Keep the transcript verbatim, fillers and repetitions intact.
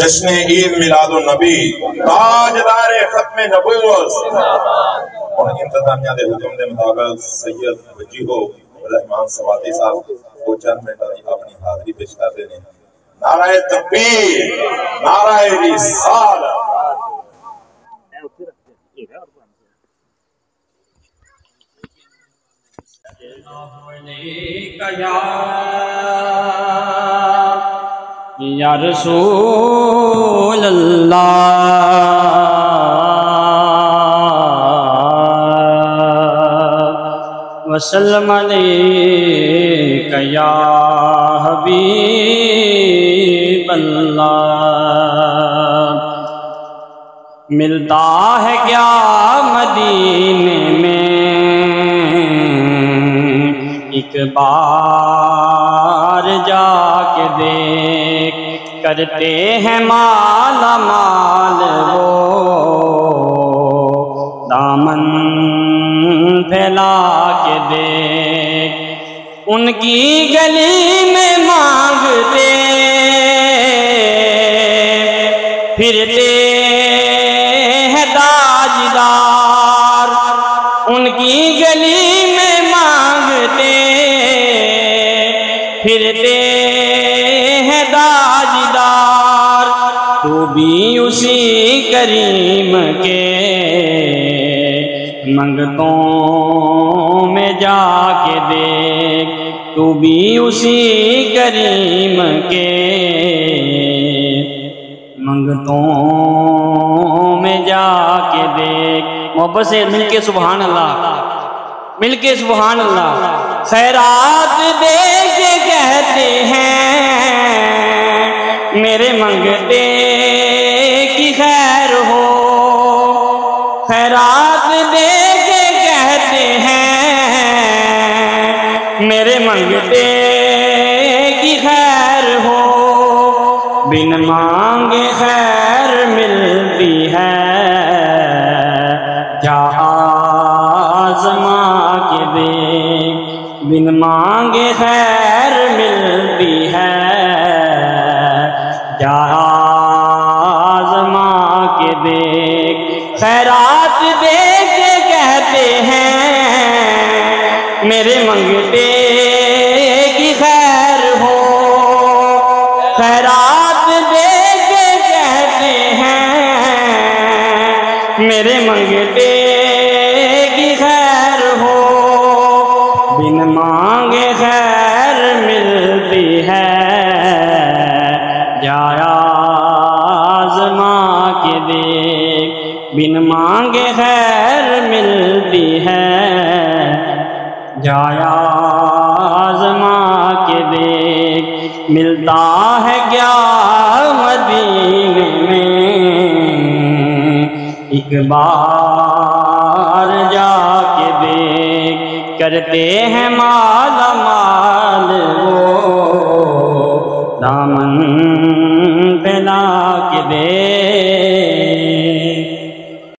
جشن عید میلاد النبی تاجدار ختم نبوت اور انتظامیہ دے حکم دے مطابق سید وجیہو رحمان سواتی صاحب وہ چند منٹ اپنی حاضری پیش کر دینے نعرہ تکبیر نعرہ رسالت یا رسول اللہ وسلم علیک یا حبیب اللہ ملتا ہے کیا مدینے میں ایک بار جا کے دیکھ کرتے ہیں مالا مال وہ دامن پھیلا کے دیکھ ان کی گلی میں مانگتے پھرتے ہیں تاجدار ان کی گلی میں مانگتے پھرتے ہیں تاجدار تو بھی اسی کریم کے منگتوں میں جا کے دیکھ تو بھی اسی کریم کے منگتوں میں جا کے دیکھ محبت سے مل کے سبحان اللہ مل کے سبحان اللہ خیرات دے کے کہتے ہیں میرے منگتے کی خیر ہو خیرات دے کے کہتے ہیں میرے منگتے کی خیر ہو بن مانگے خیر ملتی ہے جا آزما کے دیکھ بن مانگے خیر ملتی ہے جا آزما کے دیکھ خیرات دے کے کہتے ہیں میرے منگتے کی خیر ہو خیرات دے کے کہتے ہیں میرے منگتے کی خیر ہو بن مانگے خیر ملتی ہے جایا آزما کے دیکھ بن مانگے خیر ملتی ہے جایا آزما کے دیکھ ملتا ہے کیا مدینے میں ایک بار جا کے دیکھ کرتے ہیں مالا مال وہ دامن پھیلا کے دیکھ